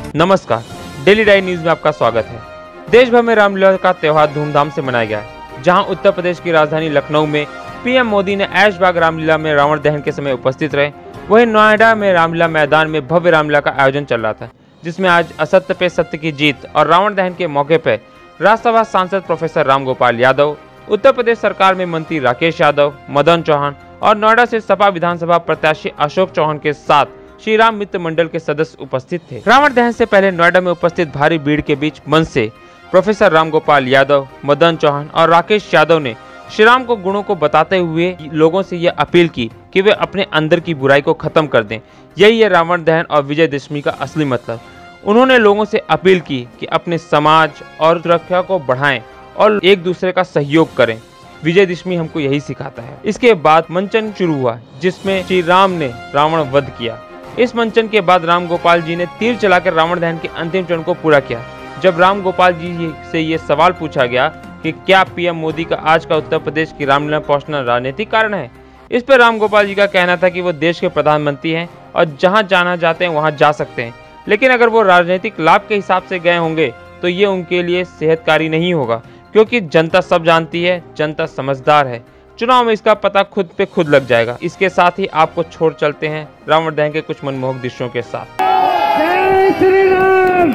नमस्कार, daily diet news में आपका स्वागत है। देश भर में रामलीला का त्योहार धूमधाम से मनाया गया। जहां उत्तर प्रदेश की राजधानी लखनऊ में पीएम मोदी ने ऐशबाग रामलीला में रावण दहन के समय उपस्थित रहे। वहीं नोएडा में रामलीला मैदान में भव्य रामलीला का आयोजन चल रहा था, जिसमें आज असत्य पे सत्य की जीत और रावण दहन के मौके पर राज्यसभा सांसद प्रोफेसर रामगोपाल यादव, उत्तर प्रदेश सरकार में मंत्री राकेश यादव, मदन चौहान और नोएडा से सपा विधानसभा प्रत्याशी अशोक चौहान के साथ श्री राम मित्र मंडल के सदस्य उपस्थित थे। रावण दहन से पहले नोएडा में उपस्थित भारी भीड़ के बीच मंच से प्रोफेसर रामगोपाल यादव, मदन चौहान और राकेश यादव ने श्री राम को गुणों को बताते हुए लोगों से यह अपील की कि वे अपने अंदर की बुराई को खत्म कर दें। यही है रावण दहन और विजयदशमी का असली मतलब। उन्होंने लोगों से अपील की कि अपने समाज और सुरक्षा को बढ़ाएं और एक दूसरे का सहयोग करें। विजयदशमी हमको यही सिखाता है। इसके बाद मंचन शुरू हुआ, जिसमें श्री राम ने रावण वध किया। इस मंचन के बाद राम गोपाल जी ने तीर चलाकर रावण दहन के अंतिम चरण को पूरा किया। जब राम गोपाल जी से ये सवाल पूछा गया कि क्या पीएम मोदी का आज का उत्तर प्रदेश की रामलीला पहुंचना राजनीतिक कारण है, इस पर राम गोपाल जी का कहना था कि वो देश के प्रधानमंत्री हैं और जहां जाना चाहते हैं वहां जा सकते हैं, लेकिन अगर वो राजनीतिक लाभ के हिसाब से गए होंगे तो ये उनके लिए सेहतकारी नहीं होगा, क्योंकि जनता सब जानती है, जनता समझदार है। चुनाव में इसका पता खुद पे खुद लग जाएगा। इसके साथ ही आपको छोड़ चलते हैं रावण दहन के कुछ मनमोहक दृश्यों के साथ। जय श्री राम,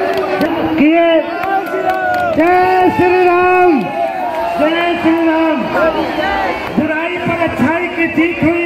जय श्री राम, जय श्री राम। बुराई पर अच्छाई की जीत हुई।